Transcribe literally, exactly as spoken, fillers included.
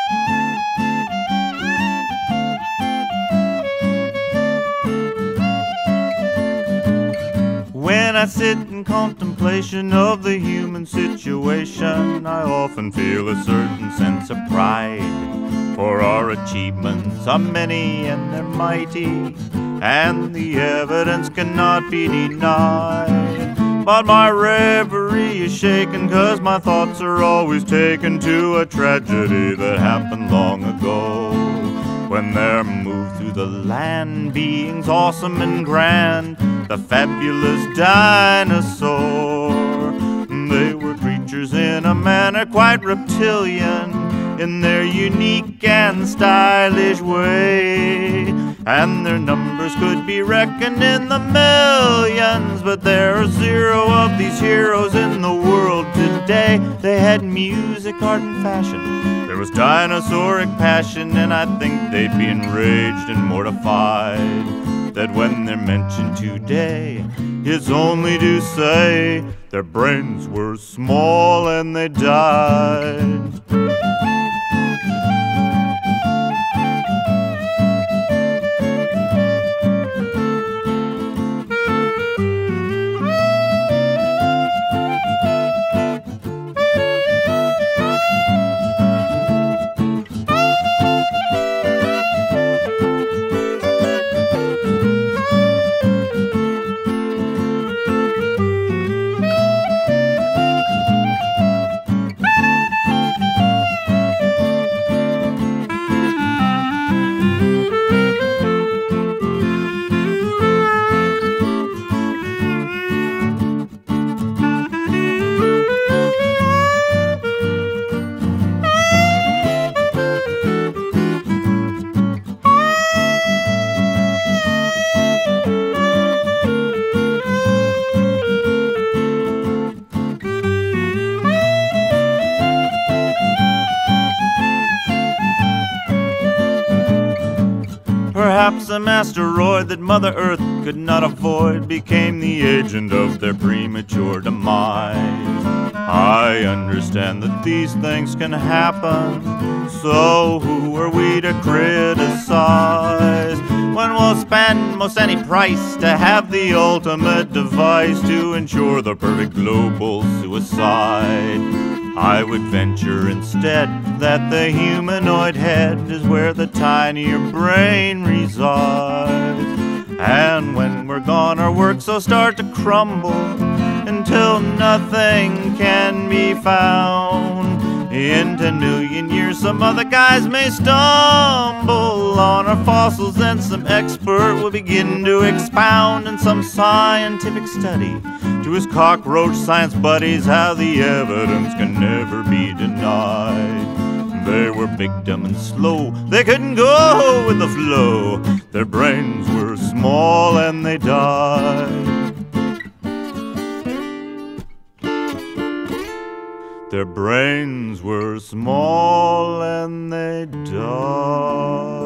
When I sit in contemplation of the human situation, I often feel a certain sense of pride. For our achievements are many and they're mighty, and the evidence cannot be denied. But my reverie is shaken, 'cause my thoughts are always taken to a tragedy that happened long ago, when there moved through the land beings awesome and grand, the fabulous dinosaur. They were creatures in a manner quite reptilian, in their unique and stylish way, and their numbers could be reckoned in the millions. But there are zero of these heroes in the world today. They had music, art, and fashion. There was dinosauric passion, and I think they'd be enraged and mortified that when they're mentioned today, it's only to say their brains were small and they died. Perhaps some asteroid that Mother Earth could not avoid became the agent of their premature demise. I understand that these things can happen, so who are we to criticize when we'll spend most any price to have the ultimate device to ensure the perfect global suicide? I would venture instead that the humanoid head is where the tinier brain resides. And when we're gone, our works will start to crumble until nothing can be found. In ten million years, some other guys may stumble on our fossils, and some expert will begin to expound in some scientific study to his cockroach science buddies how the evidence can never be denied. They were big, dumb, and slow. They couldn't go with the flow. Their brains were small and they died. Their brains were small and they died.